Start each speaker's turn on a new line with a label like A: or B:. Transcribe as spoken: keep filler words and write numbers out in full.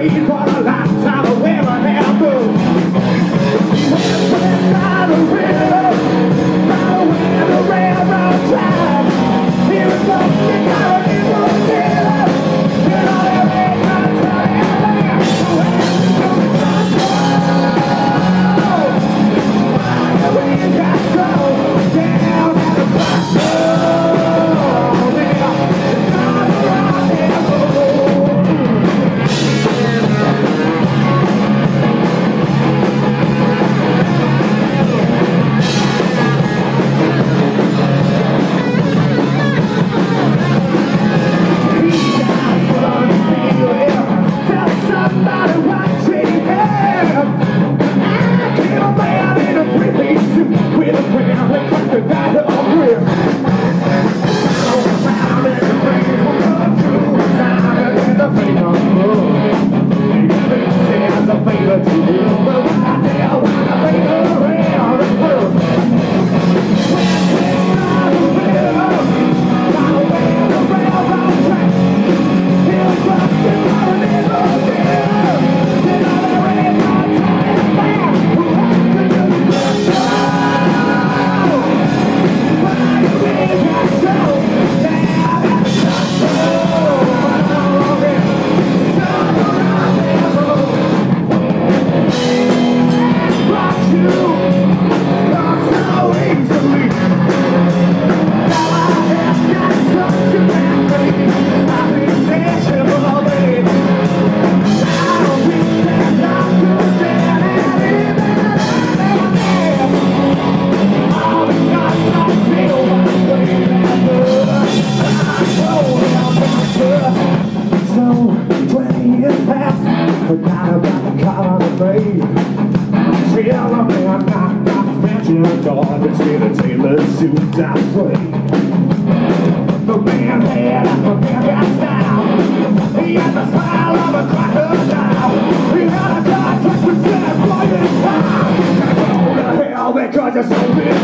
A: prayed for a lifetime of heaven and blue. Went by the river, following the railroad track. Here it comes, you got an evil dealer. You know there ain't no turning back. So as you go to control, why the wind got so down at the crossroads. Forgot about the call on the blade. Tell me I'm not got mention a dog instead of tailored suits I play. The man had a man got style. He had the style of a crocodile. He had a contract with that boy in time. Go to hell because you're so big.